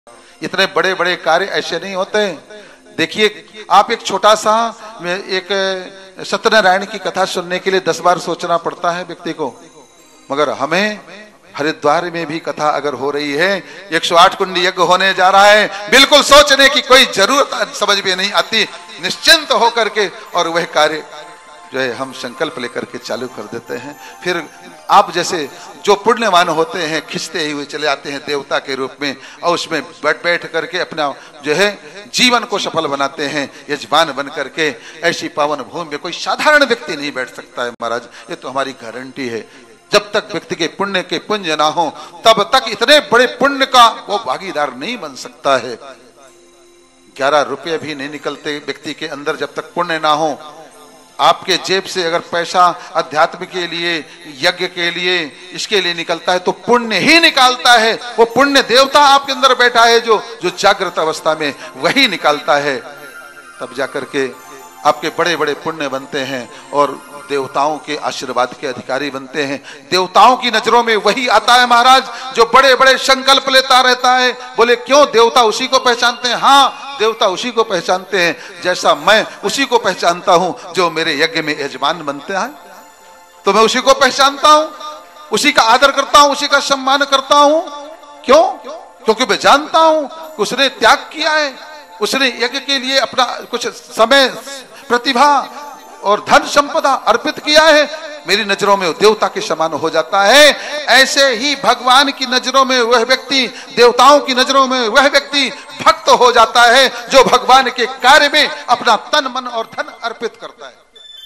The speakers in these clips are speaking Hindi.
इतने बड़े बड़े कार्य ऐसे नहीं होते। देखिए, आप एक छोटा सा एक सत्यनारायण की कथा सुनने के लिए 10 बार सोचना पड़ता है व्यक्ति को, मगर हमें हरिद्वार में भी कथा अगर हो रही है, 108 कुंड यज्ञ होने जा रहा है, बिल्कुल सोचने की कोई जरूरत समझ में नहीं आती, निश्चिंत होकर के और वह कार्य जो है हम संकल्प लेकर के चालू कर देते हैं। फिर आप जैसे जो पुण्यवान होते हैं खिंचते हुए चले आते हैं देवता के रूप में, और उसमें बैठ करके अपना जो है जीवन को सफल बनाते हैं यजमान बन करके। ऐसी पावन भूमि में कोई साधारण व्यक्ति नहीं बैठ सकता है महाराज, ये तो हमारी गारंटी है। जब तक व्यक्ति के पुण्य के पुंज ना हो तब तक इतने बड़े पुण्य का वो भागीदार नहीं बन सकता है। 11 रुपये भी नहीं निकलते व्यक्ति के अंदर जब तक पुण्य ना हो। आपके जेब से अगर पैसा अध्यात्म के लिए, यज्ञ के लिए, इसके लिए निकलता है तो पुण्य ही निकालता है। वो पुण्य देवता आपके अंदर बैठा है जो जागृत अवस्था में, वही निकालता है। तब जाकर के आपके बड़े बड़े पुण्य बनते हैं और देवताओं के आशीर्वाद के अधिकारी बनते हैं। देवताओं की नजरों में वही आता है महाराज जो बड़े बड़े संकल्प लेता रहता है। बोले क्यों? देवता उसी को पहचानते हैं। हाँ, देवता उसी को पहचानते हैं जैसा मैं उसी को पहचानता हूं जो मेरे यज्ञ में यजमान बनते हैं। तो मैं उसी को पहचानता हूं, उसी का आदर करता हूं, उसी का सम्मान करता हूं। क्यों? क्योंकि मैं जानता हूं कि उसने त्याग किया है, उसने यज्ञ के लिए अपना कुछ समय, प्रतिभा और धन संपदा अर्पित किया है। मेरी नजरों में देवता के समान हो जाता है। ऐसे ही भगवान की नजरों में वह व्यक्ति, देवताओं की नजरों में वह व्यक्ति भक्त हो जाता है जो भगवान के कार्य में अपना तन, मन और धन अर्पित करता है।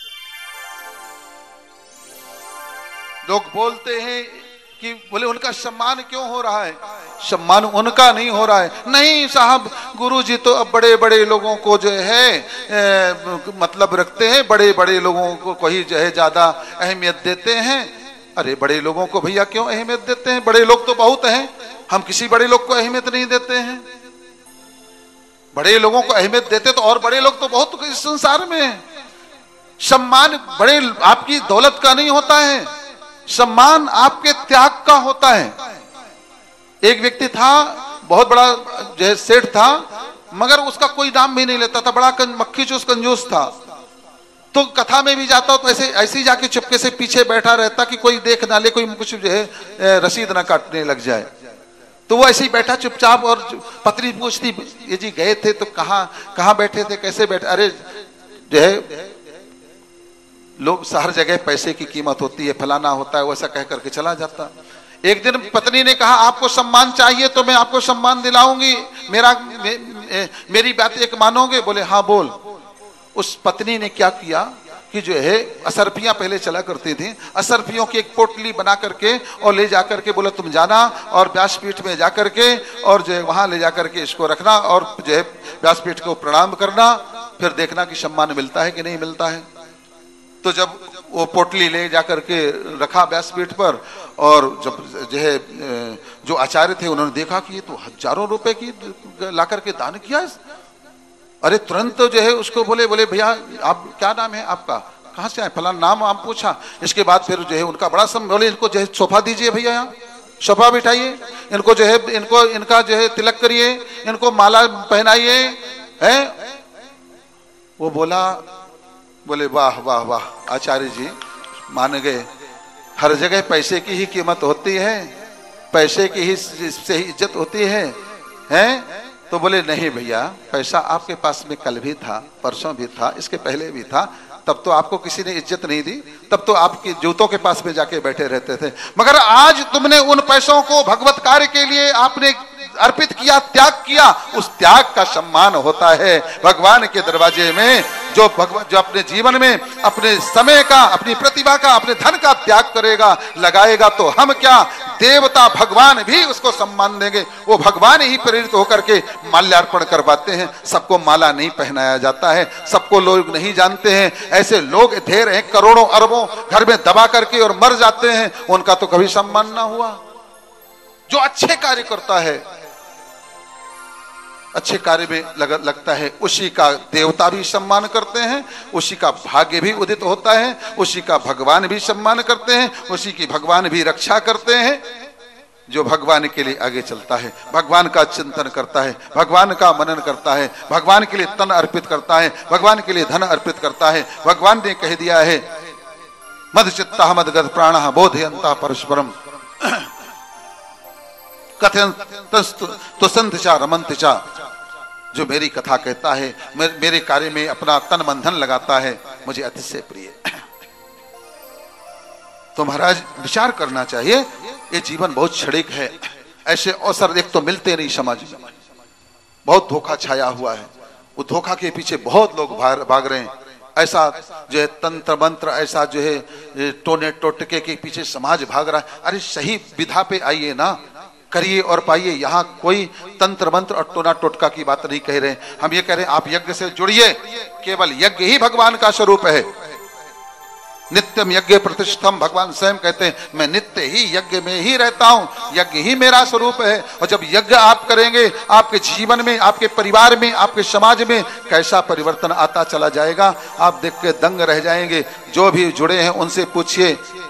लोग बोलते हैं कि बोले उनका सम्मान क्यों हो रहा है? सम्मान उनका नहीं हो रहा है। नहीं साहब, गुरुजी तो अब बड़े बड़े लोगों को जो है मतलब रखते हैं, बड़े बड़े लोगों को ही जो है ज्यादा अहमियत देते हैं। अरे बड़े लोगों को भैया क्यों अहमियत देते हैं? बड़े लोग तो बहुत हैं, हम किसी बड़े लोग को अहमियत नहीं देते हैं। बड़े लोगों को अहमियत देते तो और बड़े लोग तो बहुत इस संसार में हैं। सम्मान बड़े आपकी दौलत का नहीं होता है, सम्मान आपके त्याग का होता है। एक व्यक्ति था, बहुत बड़ा जो है सेठ था, मगर उसका कोई नाम भी नहीं लेता था, बड़ा मक्खी चूस कंजूस था। तो कथा में भी जाता तो ऐसे ही जाके चुपके से पीछे बैठा रहता कि कोई देख ना ले, कोई कुछ जो है रसीद ना काटने लग जाए। तो वो ऐसे ही बैठा चुपचाप, और पत्नी पूछती, ये जी गए थे तो कहाँ बैठे थे, कैसे बैठे? अरे जो है लोग हर जगह पैसे की कीमत होती है, फलाना होता है, वैसा कह करके चला जाता। एक दिन पत्नी ने कहा आपको सम्मान चाहिए तो मैं आपको सम्मान दिलाऊंगी, मेरी बात एक मानोगे? बोले हाँ बोल। उस पत्नी ने क्या किया कि जो है असरफियां पहले चला करती थी, असरफियों की एक पोटली बना करके और ले जाकर के बोला तुम जाना और व्यासपीठ में जाकर के और जो है वहां ले जाकर के इसको रखना और जो है व्यासपीठ को प्रणाम करना, फिर देखना कि सम्मान मिलता है कि नहीं मिलता है। तो जब वो पोटली ले जाकर के रखा व्यासपीठ पर, और जब जो है जो आचार्य थे उन्होंने देखा कि ये तो हजारों रुपए की ला करके दान किया। अरे तुरंत जो है उसको बोले भैया आप क्या नाम है आपका, कहाँ से आए? फलाना नाम आप पूछा। इसके बाद फिर जो है उनका बड़ा बोले इनको जो है सोफा दीजिए भैया, यहाँ सोफा बिठाइए, इनको जो है इनका जो है तिलक करिए, इनको माला पहनाइए है। वो बोले वाह वाह वाह आचार्य जी, मान गए। हर जगह पैसे की ही कीमत होती है, पैसे की ही से ही इज्जत होती है, हैं? तो बोले नहीं भैया, पैसा आपके पास में कल भी था, परसों भी था, इसके पहले भी था, तब तो आपको किसी ने इज्जत नहीं दी, तब तो आपके जूतों के पास में जाके बैठे रहते थे, मगर आज तुमने उन पैसों को भगवत कार्य के लिए आपने अर्पित किया, त्याग किया, उस त्याग का सम्मान होता है भगवान के दरवाजे में। जो अपने जीवन में अपने समय का, अपनी प्रतिभा का, अपने धन का त्याग करेगा, लगाएगा, तो हम क्या, देवता भगवान भी उसको सम्मान देंगे। वो भगवान ही प्रेरित होकर के माल्यार्पण करवाते हैं। सबको माला नहीं पहनाया जाता है, सबको लोग नहीं जानते हैं। ऐसे लोग ढेर हैं, करोड़ों अरबों घर में दबा करके और मर जाते हैं, उनका तो कभी सम्मान ना हुआ। जो अच्छे कार्य करता है, अच्छे कार्य में लगता है, उसी का देवता भी सम्मान करते हैं, उसी का भाग्य भी उदित होता है, उसी का भगवान भी सम्मान करते हैं, उसी की भगवान भी रक्षा करते हैं। जो भगवान के लिए आगे चलता है, भगवान का चिंतन करता है, भगवान का मनन करता है, भगवान के लिए तन अर्पित करता है, भगवान के लिए धन अर्पित करता है। भगवान ने कह दिया है मद चित्ता मदगत प्राणः बोधयन्तः परस्परम कथयन्तस्तु च रमन्ति च। जो मेरी कथा कहता है, मेरे कार्य में अपना तन मन धन लगाता है, मुझे अतिशय प्रिय। तो महाराज विचार करना चाहिए, ये जीवन बहुत क्षणिक है। ऐसे अवसर एक तो मिलते नहीं समाज में, बहुत धोखा छाया हुआ है। वो धोखा के पीछे बहुत लोग भाग रहे हैं। ऐसा जो है तंत्र मंत्र, ऐसा जो है टोने टोटके के पीछे समाज भाग रहा है। अरे सही विधा पे आइए ना, करिए और पाइए। यहाँ कोई तंत्र मंत्र और टोना टोटका की बात नहीं कह रहे। हम ये कह रहे हैं आप यज्ञ से जुड़िए। केवल यज्ञ ही भगवान का स्वरूप है। नित्यम यज्ञ प्रतिष्ठम, भगवान स्वयं कहते हैं मैं नित्य ही यज्ञ में ही रहता हूं, यज्ञ ही मेरा स्वरूप है। और जब यज्ञ आप करेंगे, आपके जीवन में, आपके परिवार में, आपके समाज में कैसा परिवर्तन आता चला जाएगा, आप देख के दंग रह जाएंगे। जो भी जुड़े हैं उनसे पूछिए